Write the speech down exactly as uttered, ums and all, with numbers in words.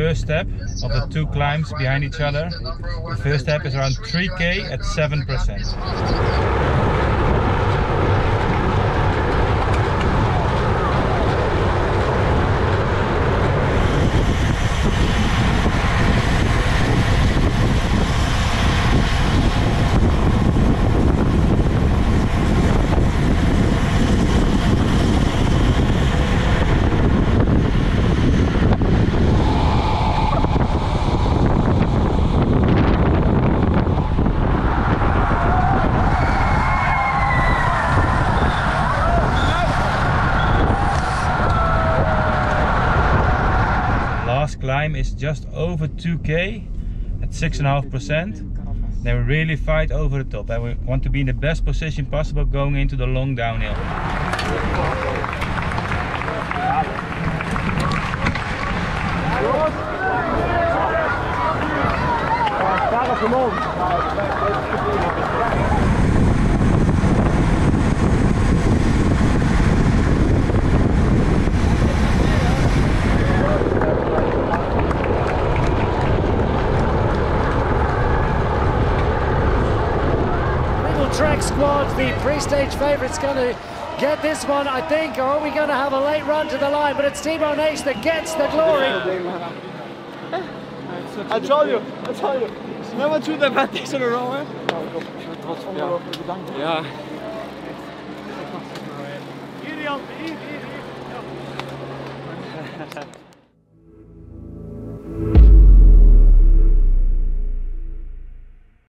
first step of the two climbs behind each other. The first step is around three K at seven percent. Climb is just over two K at six point five percent. Then we really fight over the top and we want to be in the best position possible going into the long downhill. Trek Squad, the pre-stage favourites, going to get this one, I think, or are we going to have a late run to the line? But it's T-Bone Ace that gets the glory. I told you, I told you. Never two the bad days in a row, eh? Ja. Ja.